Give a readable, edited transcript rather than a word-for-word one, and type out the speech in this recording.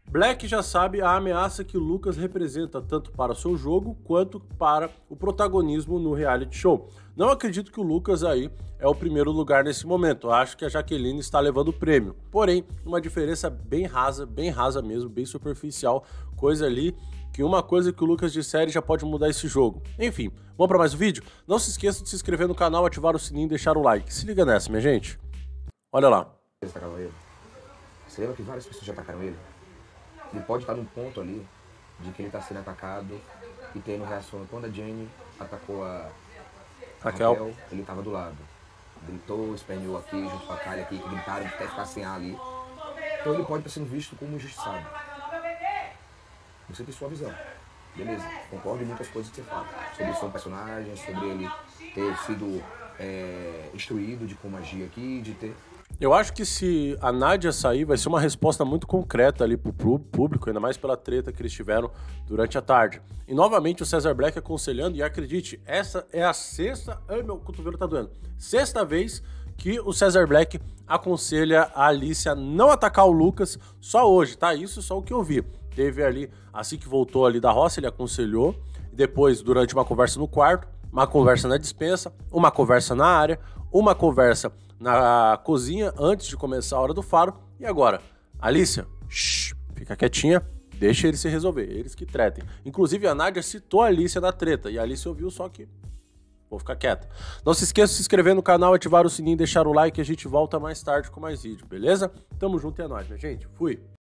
Black já sabe a ameaça que o Lucas representa, tanto para o seu jogo quanto para o protagonismo no reality show. Não acredito que o Lucas aí é o primeiro lugar nesse momento, acho que a Jaqueline está levando o prêmio. Porém, uma diferença bem rasa mesmo, bem superficial, coisa ali que uma coisa que o Lucas disser já pode mudar esse jogo. Enfim, vamos para mais um vídeo? Não se esqueça de se inscrever no canal, ativar o sininho e deixar o like. Se liga nessa, minha gente. Olha lá. Você lembra que várias pessoas já atacaram ele? Ele pode estar num ponto ali de que ele está sendo atacado e tendo reação. Quando a Jenny atacou a Raquel, ele estava do lado. Gritou, esperneou aqui, junto com a Kylie aqui, que gritaram até ficar sem ar ali. Então ele pode estar sendo visto como injustiçado. Você tem sua visão. Beleza, concordo em muitas coisas que você fala. Sobre o seu personagem, sobre ele ter sido instruído de como agir aqui, de ter... Eu acho que se a Nádia sair, vai ser uma resposta muito concreta ali pro público, ainda mais pela treta que eles tiveram durante a tarde. E novamente o Cesar Black aconselhando, e acredite, essa é a sexta... Ai, meu cotovelo tá doendo. Sexta vez que o Cesar Black aconselha a Alicia a não atacar o Lucas só hoje, tá? Isso só o que eu vi. Teve ali, assim que voltou ali da roça, ele aconselhou. Depois, durante uma conversa no quarto, uma conversa na despensa, uma conversa na área, uma conversa na cozinha antes de começar a hora do faro. E agora, Alicia, fica quietinha, deixa eles se resolver, eles que tretem. Inclusive a Nádia citou a Alicia na treta e a Alicia ouviu, só que vou ficar quieta. Não se esqueça de se inscrever no canal, ativar o sininho, deixar o like, a gente volta mais tarde com mais vídeo, beleza? Tamo junto e é nóis, minha gente. Fui!